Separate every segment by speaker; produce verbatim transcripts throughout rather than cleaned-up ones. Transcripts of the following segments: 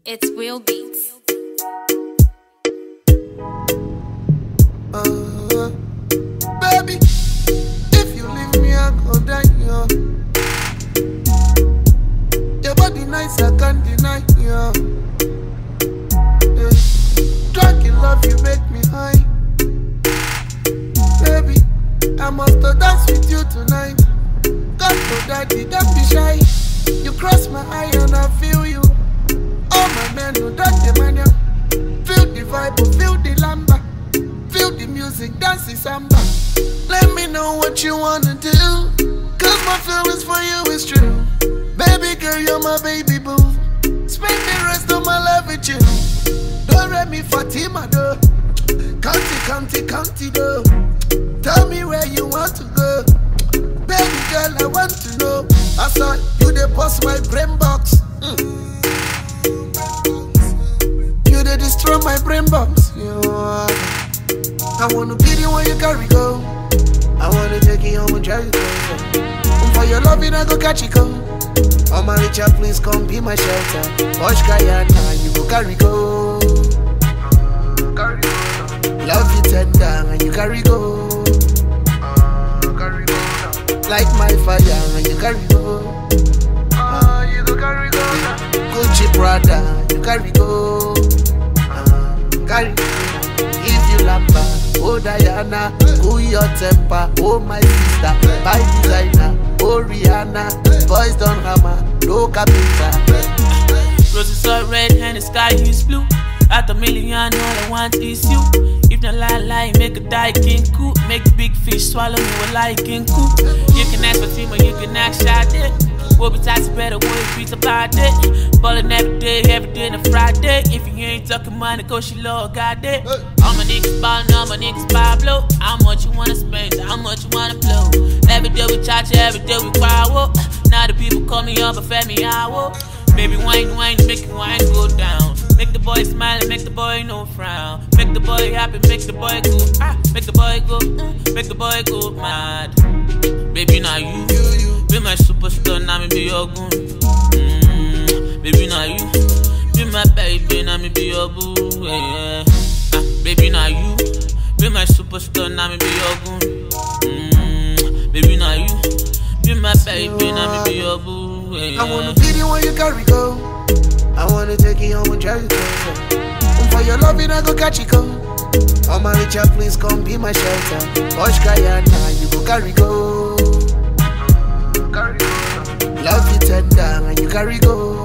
Speaker 1: It's Will Beats.
Speaker 2: Uh, baby, if you leave me, I go die, yo. Your body nice, I can't deny, yo. Yeah. Drunk in love, you make me high. Baby, I must to dance with you tonight. God for daddy, don't be shy. You cross my eye and I feel you. All my men know that the mania. Feel the vibe, feel the lamba. Feel the music, dance the samba. Let me know what you wanna do, cause my feelings for you is true. Baby girl, you're my baby boo. Spend the rest of my life with you. Don't let me Fatima though. County, county, county though. Tell me where you want to go. Baby girl, I want to know. I saw you they bust my brain box. mm. You they destroy my brain box. You are. I wanna be the one you carry go. I wanna take you home and drive you go. And for your loving I go catch you go. Oh my Richard, please come be my shelter. Posh Guyana, you go carry go. uh, carry go Love you tender and you carry go. uh, carry go Like my fire and you carry go. uh, You go carry go Gucci Prada, you carry go. uh, Carry go. If you lamba, oh Diana, cool your temper, oh my sister, by designer, oh Rihanna, boys don't hammer, no carpenter.
Speaker 3: Roses are red and the sky is blue. At a million, all I want is you. If not lie, lie, make a die king cool. Make big fish swallow me with like king cool. You can ask for team or you can ask shot it. We'll be tight to better way beats about it. Ballin' every day, every day and a Friday. If you ain't talking money, go she low, got it. All my niggas ballin', all my niggas Pablo. How much you wanna spend, how much you wanna blow. Every day we charge, every day we wow. Now the people call me up and fed me out. Baby wine, wine, make the wine go down. Make the boy smile and make the boy no frown. Make the boy happy, make the boy go ah. Make the boy go, mm, make the boy go mad. Baby now you, be my superstar, now me be your goon. mm, Baby now you, be my baby, now me be your boo. Yeah. ah, Baby now you, be my superstar, now me be your goon. mm, Baby now you, be my baby, now me be your boo. Yeah.
Speaker 2: I wanna be the one you carry go. I wanna take you home and drive you go. And for your loving I go catch you go. Oh my Richard, please come be my shelter. Posh Guyana, you go carry go. uh, carry go Love you tender and you carry go.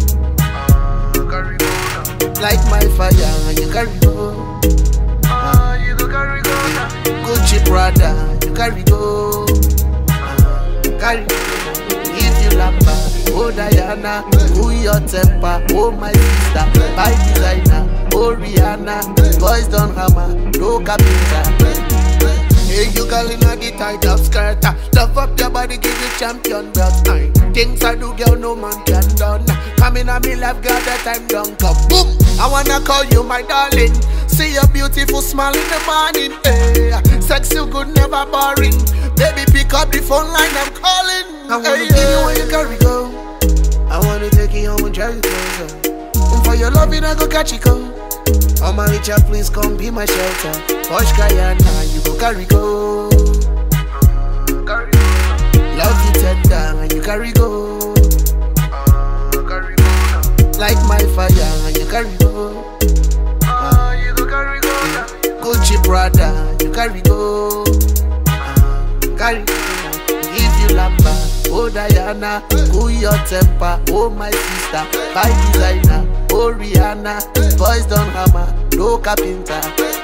Speaker 2: uh, carry go Like my fire and you carry go. uh, You go carry go Gucci Prada, you carry go. uh, Carry go. If you lamba, oh Diana, cool your temper, oh my sister, by designer, oh Rihanna, boys don't hammer, no carpenter. Hey, you girl in the tight up skirt, love up your body, give you champion belt. Aye. Things I do, girl, no man can done. Come in on me life, girl, that time done come. Boom! I wanna call you my darling. See your beautiful smile in the morning. Hey, sex you good, never boring. Baby, pick up the phone line, I'm calling. I wanna hey, be yeah. the one you carry go. I wanna take you home and drive you go. And for your loving, I go catch you go. Oh my Richard, please come be my shelter. Posh Guyana, you go carry go. uh, carry go Love you tender and you carry go. uh, carry go Like my fire and you carry go. uh, You go carry go Gucci Prada, you carry go. uh, Carry go. If you lamba, oh Diana, cool your temper, oh my sister, by designer, oh Rihanna, boys don't hammer, no carpenter.